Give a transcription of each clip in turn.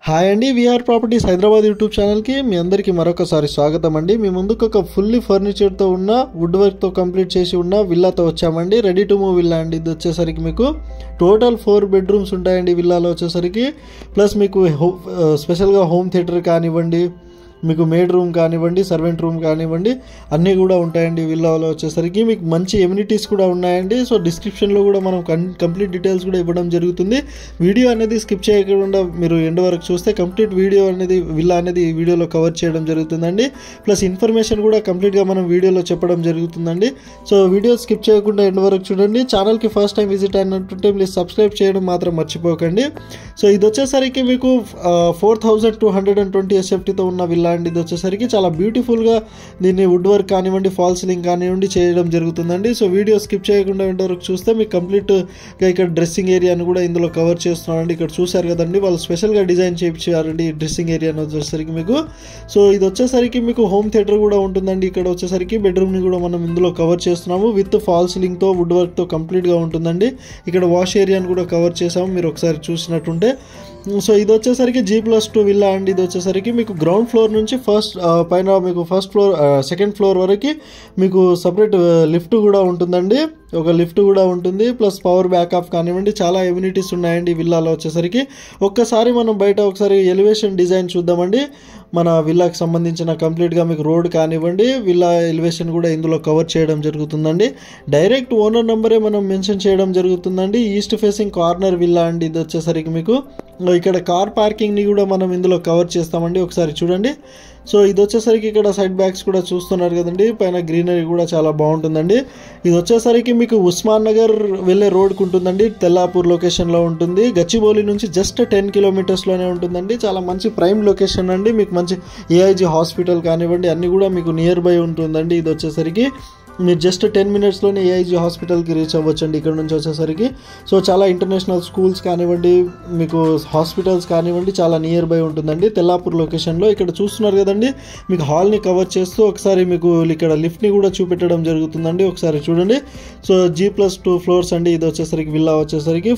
Hi అండి, VR properties Hyderabad YouTube ఛానల్కి మీ అందరికీ మరొకసారి స్వాగతం అండి. మీ ముందుకు ఒక ఫుల్లీ ఫర్నిచర్తో ఉన్న వుడ్ వర్క్తో కంప్లీట్ చేసి ఉన్న విల్లాతో వచ్చామండి. రెడీ టు మూవ్ విల్లా అండి. ఇది వచ్చేసరికి మీకు టోటల్ 4 బెడ్రూమ్స్ ఉంటాయండి విల్లాలో వచ్చేసరికి. ప్లస్ మీకు స్పెషల్గా హోమ్ థియేటర్ కానివ్వండి, మీకు మేడ్ రూమ్ కానివ్వండి, సర్వెంట్ రూమ్ కానివ్వండి, అన్నీ కూడా ఉంటాయండి విల్లాలో వచ్చేసరికి. మీకు మంచి ఎమ్యూనిటీస్ కూడా ఉన్నాయండి. సో డిస్క్రిప్షన్లో కూడా మనం కంప్లీట్ డీటెయిల్స్ కూడా ఇవ్వడం జరుగుతుంది. వీడియో అనేది స్కిప్ చేయకుండా మీరు ఎండ్ వరకు చూస్తే కంప్లీట్ వీడియో అనేది విల్లా అనేది ఈ వీడియోలో కవర్ చేయడం జరుగుతుందండి. ప్లస్ ఇన్ఫర్మేషన్ కూడా కంప్లీట్గా మనం వీడియోలో చెప్పడం జరుగుతుందండి. సో వీడియో స్కిప్ చేయకుండా ఎండ్ వరకు చూడండి. ఛానల్కి ఫస్ట్ టైం విజిట్ అయినట్టుంటే ప్లీజ్ సబ్స్క్రైబ్ చేయడం మాత్రం మర్చిపోకండి. సో ఇది వచ్చేసరికి మీకు 4220 SFTతో ఉన్న విల్లా అండి. ఇది వచ్చేసరికి చాలా బ్యూటిఫుల్గా దీన్ని వుడ్ వర్క్ కానివ్వండి, ఫాల్ సీలింగ్ కానివ్వండి చేయడం జరుగుతుందండి. సో వీడియో స్కిప్ చేయకుండా ఇంతవరకు చూస్తే మీకు కంప్లీట్గా ఇక్కడ డ్రెస్సింగ్ ఏరియాను కూడా ఇందులో కవర్ చేస్తున్నామండి. ఇక్కడ చూసారు కదండి, వాళ్ళు స్పెషల్గా డిజైన్ చేయించారండి డ్రెస్సింగ్ ఏరియాను వచ్చేసరికి మీకు. సో ఇది వచ్చేసరికి మీకు హోమ్ థియేటర్ కూడా ఉంటుందండి. ఇక్కడ వచ్చేసరికి బెడ్రూమ్ని కూడా మనం ఇందులో కవర్ చేస్తున్నాము. విత్ ఫాల్ సీలింగ్తో వుడ్ వర్క్తో కంప్లీట్గా ఉంటుందండి. ఇక్కడ వాష్ ఏరియాను కూడా కవర్ చేసాము, మీరు ఒకసారి చూసినట్టుంటే. సో ఇది వచ్చేసరికి G+2 విల్లా అండి. ఇది వచ్చేసరికి మీకు గ్రౌండ్ ఫ్లోర్ నుంచి పైన మీకు ఫస్ట్ ఫ్లోర్ సెకండ్ ఫ్లోర్ వరకు మీకు సపరేట్ లిఫ్ట్ కూడా ఉంటుందండి. ఒక లిఫ్ట్ కూడా ఉంటుంది. ప్లస్ పవర్ బ్యాకప్ కానివ్వండి, చాలా ఎమ్యూనిటీస్ ఉన్నాయండి విల్లాలో వచ్చేసరికి. ఒక్కసారి మనం బయట ఒకసారి ఎలివేషన్ డిజైన్ చూద్దామండి. మన విల్లాకి సంబంధించిన కంప్లీట్గా మీకు రోడ్ కానివ్వండి, విల్లా ఎలివేషన్ కూడా ఇందులో కవర్ చేయడం జరుగుతుందండి. డైరెక్ట్ ఓనర్ నెంబరే మనం మెన్షన్ చేయడం జరుగుతుందండి. ఈస్ట్ ఫేసింగ్ కార్నర్ విల్లా అండి. ఇది వచ్చేసరికి మీకు ఇక్కడ కార్ పార్కింగ్ని కూడా మనం ఇందులో కవర్ చేస్తామండి. ఒకసారి చూడండి. సో ఇది వచ్చేసరికి ఇక్కడ సైడ్ బ్యాగ్స్ కూడా చూస్తున్నారు కదండి, పైన గ్రీనరీ కూడా చాలా బాగుంటుందండి. ఇది వచ్చేసరికి మీకు ఉస్మాన్ నగర్ వెళ్ళే రోడ్కి ఉంటుందండి. తెల్లాపూర్ లొకేషన్లో ఉంటుంది. గచ్చిబౌలి నుంచి జస్ట్ 10 కిలోమీటర్స్లోనే ఉంటుందండి. చాలా మంచి ప్రైమ్ లొకేషన్ అండి. మీకు మంచి AIG హాస్పిటల్ కానివ్వండి అన్నీ కూడా మీకు నియర్ బై ఉంటుందండి. ఇది వచ్చేసరికి మీరు జస్ట్ 10 మినిట్స్లోనే AIG హాస్పిటల్కి రీచ్ అవ్వచ్చండి ఇక్కడ నుంచి వచ్చేసరికి. సో చాలా ఇంటర్నేషనల్ స్కూల్స్ కానివ్వండి, మీకు హాస్పిటల్స్ కానివ్వండి చాలా నియర్ బై ఉంటుందండి తెల్లాపూర్ లొకేషన్లో. ఇక్కడ చూస్తున్నారు కదండి, మీకు హాల్ని కవర్ చేస్తూ ఒకసారి మీకు ఇక్కడ లిఫ్ట్ని కూడా చూపెట్టడం జరుగుతుందండి. ఒకసారి చూడండి. సో G+2 ఫ్లోర్స్ అండి. ఇది వచ్చేసరికి విల్లా వచ్చేసరికి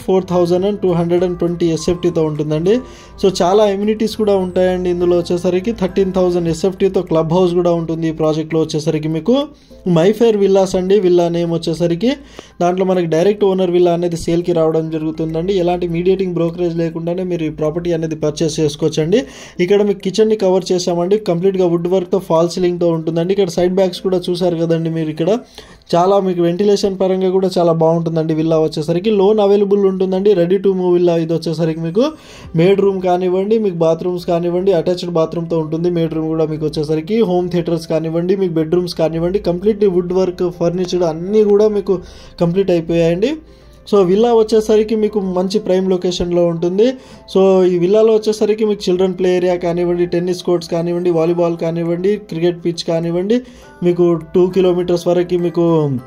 4220 SFTతో ఉంటుందండి. సో చాలా ఎమ్యూనిటీస్ కూడా ఉంటాయండి ఇందులో వచ్చేసరికి. 13,000 SFTతో క్లబ్ హౌస్ కూడా ఉంటుంది ఈ ప్రాజెక్ట్లో వచ్చేసరికి. మీకు మైఫేర్ విల్లాస్ అండి విల్లా నేమ్ వచ్చేసరికి. దాంట్లో మనకి డైరెక్ట్ ఓనర్ విల్లా అనేది సేల్కి రావడం జరుగుతుందండి. ఎలాంటి మీడియేటింగ్ బ్రోకరేజ్ లేకుండానే మీరు ఈ ప్రాపర్టీ అనేది పర్చేస్ చేసుకోవచ్చండి. ఇక్కడ మీకు కిచెన్ని కవర్ చేసామండి. కంప్లీట్గా వుడ్ వర్క్తో ఫాల్ సీలింగ్తో ఉంటుందండి. ఇక్కడ సైడ్ బ్యాగ్స్ కూడా చూసారు కదండి మీరు. ఇక్కడ చాలా మీకు వెంటిలేషన్ పరంగా కూడా చాలా బాగుంటుందండి విల్లా వచ్చేసరికి. లోన్ అవైలబుల్ ఉంటుందండి. Ready to move villa. ఇది వచ్చేసరికి మీకు మేడ్ రూమ్ కానివ్వండి, మీకు బాత్రూమ్స్ కానివ్వండి, అటాచ్డ్ బాత్రూమ్తో ఉంటుంది. మేడ్ రూమ్ కూడా మీకు వచ్చేసరికి హోమ్ థియేటర్స్ కానివ్వండి, మీకు బెడ్రూమ్స్ కానివ్వండి, కంప్లీట్ వుడ్ వర్క్ ఫర్నిచర్డ్ అన్నీ కూడా మీకు కంప్లీట్ అయిపోయాయండి. సో విల్లా వచ్చేసరికి మీకు మంచి ప్రైమ్ లొకేషన్లో ఉంటుంది. సో ఈ విల్లాలో వచ్చేసరికి మీకు చిల్డ్రన్ ప్లే ఏరియా కానివ్వండి, టెన్నిస్ కోర్ట్స్ కానివ్వండి, వాలీబాల్ కానివ్వండి, క్రికెట్ పిచ్ కానివ్వండి, మీకు 2 కిలోమీటర్స్ వరకు మీకు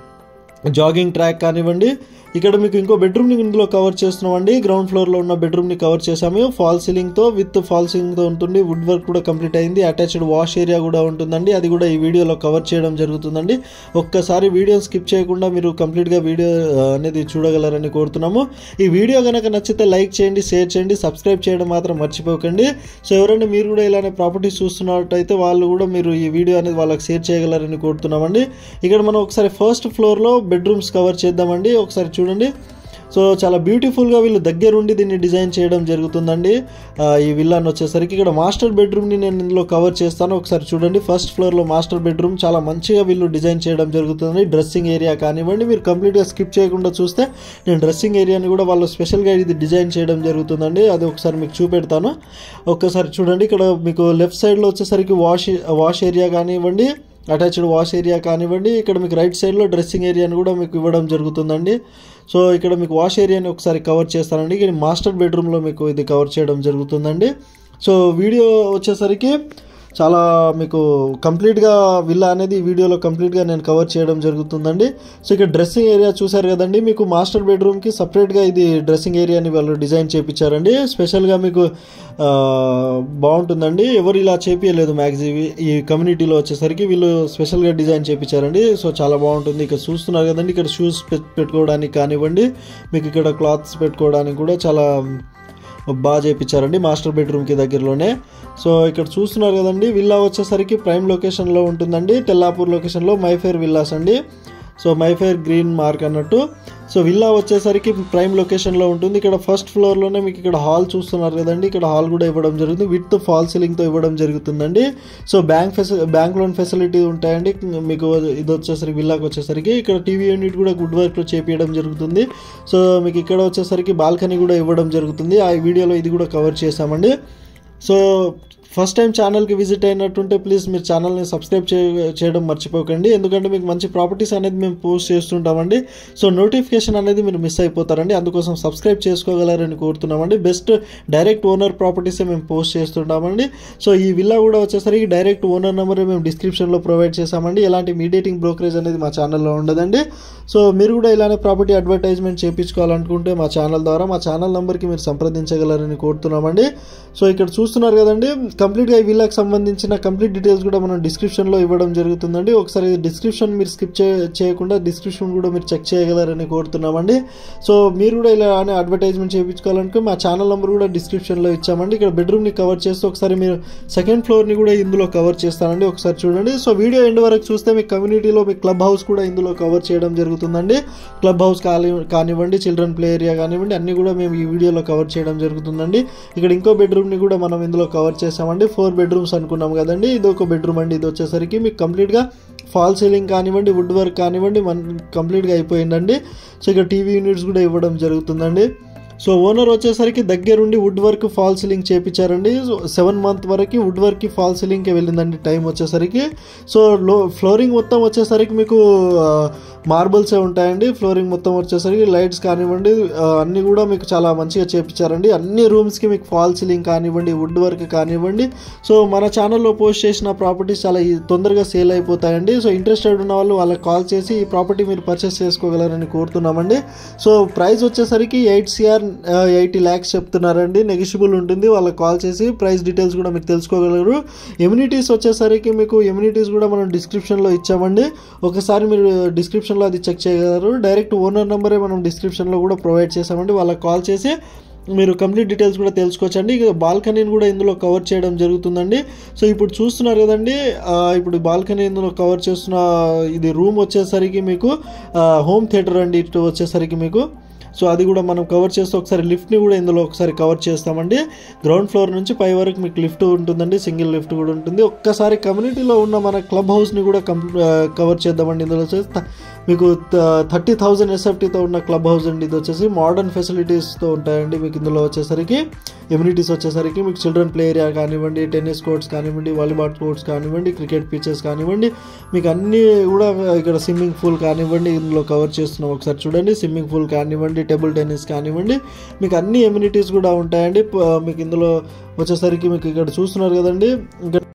జాగింగ్ ట్రాక్ కానివ్వండి. ఇక్కడ మీకు ఇంకో బెడ్రూమ్ని ఇందులో కవర్ చేస్తున్నామండి. గ్రౌండ్ ఫ్లోర్లో ఉన్న బెడ్రూమ్ని కవర్ చేసాము. ఫాల్ సీలింగ్తో విత్ ఫాల్ సీలింగ్తో ఉంటుంది. వుడ్ వర్క్ కూడా కంప్లీట్ అయింది. అటాచ్డ్ వాష్ ఏరియా కూడా ఉంటుందండి. అది కూడా ఈ వీడియోలో కవర్ చేయడం జరుగుతుందండి. ఒక్కసారి వీడియో స్కిప్ చేయకుండా మీరు కంప్లీట్గా వీడియో అనేది చూడగలరని కోరుతున్నాము. ఈ వీడియో కనుక నచ్చితే లైక్ చేయండి, షేర్ చేయండి, సబ్స్క్రైబ్ చేయడం మాత్రం మర్చిపోకండి. సో ఎవరైనా మీరు కూడా ఇలానే ప్రాపర్టీస్ చూస్తున్నట్టయితే వాళ్ళు కూడా మీరు ఈ వీడియో అనేది వాళ్ళకి షేర్ చేయగలరని కోరుతున్నామండి. ఇక్కడ మనం ఒకసారి ఫస్ట్ ఫ్లోర్లో బెడ్రూమ్స్ కవర్ చేద్దామండి. ఒకసారి చూడండి. సో చాలా బ్యూటిఫుల్గా వీళ్ళు దగ్గరుండి దీన్ని డిజైన్ చేయడం జరుగుతుందండి ఈ విల్లాని వచ్చేసరికి. ఇక్కడ మాస్టర్ బెడ్రూమ్ని నేను ఇందులో కవర్ చేస్తాను. ఒకసారి చూడండి. ఫస్ట్ ఫ్లోర్లో మాస్టర్ బెడ్రూమ్ చాలా మంచిగా వీళ్ళు డిజైన్ చేయడం జరుగుతుంది. డ్రెస్సింగ్ ఏరియా కానివ్వండి, మీరు కంప్లీట్గా స్కిప్ చేయకుండా చూస్తే నేను డ్రెస్సింగ్ ఏరియాని కూడా వాళ్ళు స్పెషల్గా ఇది డిజైన్ చేయడం జరుగుతుందండి. అది ఒకసారి మీకు చూపెడతాను. ఒక్కసారి చూడండి. ఇక్కడ మీకు లెఫ్ట్ సైడ్లో వచ్చేసరికి వాష్ ఏరియా కానివ్వండి, అటాచ్డ్ వాష్ ఏరియా కానివ్వండి, ఇక్కడ మీకు రైట్ సైడ్లో డ్రెస్సింగ్ ఏరియాని కూడా మీకు ఇవ్వడం జరుగుతుందండి. సో ఇక్కడ మీకు వాష్ ఏరియాని ఒకసారి కవర్ చేస్తానండి. ఇక్కడ మాస్టర్ బెడ్రూమ్లో మీకు ఇది కవర్ చేయడం జరుగుతుందండి. సో వీడియో వచ్చేసరికి చాలా మీకు కంప్లీట్గా విల్లా అనేది ఈ వీడియోలో కంప్లీట్గా నేను కవర్ చేయడం జరుగుతుందండి. సో ఇక్కడ డ్రెస్సింగ్ ఏరియా చూసారు కదండి, మీకు మాస్టర్ బెడ్రూమ్కి సపరేట్గా ఇది డ్రెస్సింగ్ ఏరియాని వాళ్ళు డిజైన్ చేయించారండి. స్పెషల్గా మీకు బాగుంటుందండి. ఎవరు ఇలా చేపించలేదు మ్యాక్సిమం ఈ కమ్యూనిటీలో వచ్చేసరికి వీళ్ళు స్పెషల్గా డిజైన్ చేయించారండి. సో చాలా బాగుంటుంది. ఇక్కడ చూస్తున్నారు కదండి, ఇక్కడ షూస్ పెట్టుకోవడానికి కానివ్వండి, మీకు ఇక్కడ క్లాత్స్ పెట్టుకోవడానికి కూడా చాలా బాగా చేయించారండి మాస్టర్ బెడ్రూమ్కి దగ్గరలోనే. సో ఇక్కడ చూస్తున్నారు కదండి, విల్లా వచ్చేసరికి ప్రైమ్ లొకేషన్లో ఉంటుందండి, తెల్లాపూర్ లొకేషన్లో మైఫేర్ విల్లాస్ అండి. సో మైఫేర్ గ్రీన్ మార్క్ అన్నట్టు. సో విల్లా వచ్చేసరికి ప్రైమ్ లొకేషన్లో ఉంటుంది. ఇక్కడ ఫస్ట్ ఫ్లోర్లోనే మీకు ఇక్కడ హాల్ చూస్తున్నారు కదండి, ఇక్కడ హాల్ కూడా ఇవ్వడం జరుగుతుంది, విత్ ఫాల్ సీలింగ్తో ఇవ్వడం జరుగుతుందండి. సో బ్యాంక్ లోన్ ఫెసిలిటీ ఉంటాయండి మీకు. ఇది వచ్చేసరికి విల్లాకి వచ్చేసరికి ఇక్కడ టీవీ యూనిట్ కూడా వుడ్ వర్క్లో చేపించడం జరుగుతుంది. సో మీకు ఇక్కడ వచ్చేసరికి బాల్కనీ కూడా ఇవ్వడం జరుగుతుంది. ఆ వీడియోలో ఇది కూడా కవర్ చేసామండి. సో ఫస్ట్ టైం ఛానల్కి విజిట్ అయినట్టుంటే ప్లీజ్ మీరు ఛానల్ని సబ్స్క్రైబ్ చేయడం మర్చిపోకండి, ఎందుకంటే మీకు మంచి ప్రాపర్టీస్ అనేది మేము పోస్ట్ చేస్తుంటామండి. సో నోటిఫికేషన్ అనేది మీరు మిస్ అయిపోతారండి, అందుకోసం సబ్స్క్రైబ్ చేసుకోగలరని కోరుతున్నామండి. బెస్ట్ డైరెక్ట్ ఓనర్ ప్రాపర్టీసే మేము పోస్ట్ చేస్తుంటామండి. సో ఈ విల్లా కూడా వచ్చేసరికి డైరెక్ట్ ఓనర్ నెంబర్ మేము డిస్క్రిప్షన్లో ప్రొవైడ్ చేసామండి. ఎలాంటి మీడియేటింగ్ బ్రోకరేజ్ అనేది మా ఛానల్లో ఉండదండి. సో మీరు కూడా ఇలానే ప్రాపర్టీ అడ్వర్టైజ్మెంట్ చేయించుకోవాలనుకుంటే మా ఛానల్ ద్వారా మా ఛానల్ నెంబర్కి మీరు సంప్రదించగలరని కోరుతున్నామండి. సో ఇక్కడ చూస్తున్నారు కదండి, కంప్లీట్గా ఈ విల్లాకి సంబంధించిన కంప్లీట్ డీటెయిల్స్ కూడా మనం డిస్క్రిప్షన్లో ఇవ్వడం జరుగుతుందండి. ఒకసారి డిస్క్రిప్షన్ మీరు స్కిప్ చేయకుండా డిస్క్రిప్షన్ కూడా మీరు చెక్ చేయగలరని కోరుతున్నామండి. సో మీరు కూడా ఇలా అడ్వర్టైజ్మెంట్ చేయించుకోవాలనుకుంటే మా ఛానల్ నెంబర్ కూడా డిస్క్రిప్షన్లో ఇచ్చామండి. ఇక్కడ బెడ్రూమ్ని కవర్ చేస్తూ ఒకసారి మీరు సెకండ్ ఫ్లోర్ని కూడా ఇందులో కవర్ చేస్తానండి, ఒకసారి చూడండి. సో వీడియో ఎండ్ వరకు చూస్తే మీ కమ్యూనిటీలో మీ క్లబ్ హౌస్ కూడా ఇందులో కవర్ చేయడం జరుగుతుందండి. క్లబ్ హౌస్ కానివ్వండి, చిల్డ్రన్ ప్లే ఏరియా కానివ్వండి, అన్నీ కూడా మేము ఈ వీడియోలో కవర్ చేయడం జరుగుతుందండి. ఇక్కడ ఇంకో బెడ్రూమ్ని కూడా మనం ఇందులో కవర్ చేసామండి. 4 బెడ్రూమ్స్ అనుకున్నాం కదండి, ఇది ఒక బెడ్రూమ్ అండి. ఇది వచ్చేసరికి మీకు కంప్లీట్గా ఫాల్ సీలింగ్ కానివ్వండి, వుడ్ వర్క్ కానివ్వండి కంప్లీట్గా అయిపోయిందండి. సో ఇక్కడ టీవీ యూనిట్స్ కూడా ఇవ్వడం జరుగుతుందండి. సో ఓనర్ వచ్చేసరికి దగ్గరుండి వుడ్ వర్క్ ఫాల్ సీలింగ్ చేయించారండి. 7 months వరకు వుడ్ వర్క్కి ఫాల్ సీలింగ్కి వెళ్ళిందండి టైం వచ్చేసరికి. సో ఫ్లోరింగ్ మొత్తం వచ్చేసరికి మీకు మార్బుల్సే ఉంటాయండి. ఫ్లోరింగ్ మొత్తం వచ్చేసరికి లైట్స్ కానివ్వండి అన్నీ కూడా మీకు చాలా మంచిగా చేయించారండి. అన్ని రూమ్స్కి మీకు ఫాల్ సీలింగ్ కానివ్వండి, వుడ్ వర్క్ కానివ్వండి. సో మన ఛానల్లో పోస్ట్ చేసిన ప్రాపర్టీస్ చాలా తొందరగా సేల్ అయిపోతాయండి. సో ఇంట్రెస్టెడ్ ఉన్న వాళ్ళు వాళ్ళకి కాల్ చేసి ఈ ప్రాపర్టీ మీరు పర్చేస్ చేసుకోగలరని కోరుతున్నామండి. సో ప్రైస్ వచ్చేసరికి 8 lakhs చెప్తున్నారండి, నెగిషియబుల్ ఉంటుంది. వాళ్ళకి కాల్ చేసి ప్రైస్ డీటెయిల్స్ కూడా మీరు తెలుసుకోగలరు. ఎమ్యూనిటీస్ వచ్చేసరికి మీకు ఎమ్యూనిటీస్ కూడా మనం డిస్క్రిప్షన్లో ఇచ్చామండి, ఒకసారి మీరు డిస్క్రిప్షన్లో అది చెక్ చేయగలరు. డైరెక్ట్ ఓనర్ నెంబరే మనం డిస్క్రిప్షన్లో కూడా ప్రొవైడ్ చేసామండి, వాళ్ళకి కాల్ చేసి మీరు కంప్లీట్ డీటెయిల్స్ కూడా తెలుసుకోవచ్చండి. ఇక బాల్కనీని కూడా ఇందులో కవర్ చేయడం జరుగుతుందండి. సో ఇప్పుడు చూస్తున్నారు కదండి, ఇప్పుడు బాల్కనీ ఇందులో కవర్ చేస్తున్న ఇది రూమ్ వచ్చేసరికి మీకు హోమ్ థియేటర్ అండి. ఇటు వచ్చేసరికి మీకు సో అది కూడా మనం కవర్ చేస్తే ఒకసారి లిఫ్ట్ని కూడా ఇందులో ఒకసారి కవర్ చేస్తామండి. గ్రౌండ్ ఫ్లోర్ నుంచి పై వరకు మీకు లిఫ్ట్ ఉంటుందండి, సింగిల్ లిఫ్ట్ కూడా ఉంటుంది. ఒక్కసారి కమ్యూనిటీలో ఉన్న మన క్లబ్ హౌస్ని కూడా కవర్ చేద్దామండి. ఇందులో వచ్చేసి మీకు 30,000 SFTతో ఉన్న క్లబ్ హౌస్ అండి. ఇది వచ్చేసి మోడర్న్ ఫెసిలిటీస్తో ఉంటాయండి. మీకు ఇందులో వచ్చేసరికి ఎమ్యూనిటీస్ వచ్చేసరికి మీకు చిల్డ్రన్ ప్లే ఏరియా కానివ్వండి, టెన్నిస్ కోర్ట్స్ కానివ్వండి, వాలీబాల్ కోర్ట్స్ కానివ్వండి, క్రికెట్ పిచెస్ కానివ్వండి, మీకు అన్నీ కూడా ఇక్కడ స్విమ్మింగ్ పూల్ కానివ్వండి ఇందులో కవర్ చేస్తున్నాం. ఒకసారి చూడండి, స్విమ్మింగ్ పూల్ కానివ్వండి, టేబుల్ టెన్నిస్ కానివ్వండి, మీకు అన్ని ఎమ్యూనిటీస్ కూడా ఉంటాయండి. మీకు ఇందులో వచ్చేసరికి మీకు ఇక్కడ చూస్తున్నారు కదండి.